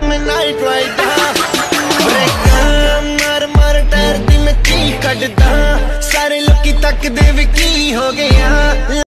मैं night rider break मार मार टायर दी मैं चीख कटदा सारे लोकी तकदे वी की हो गया।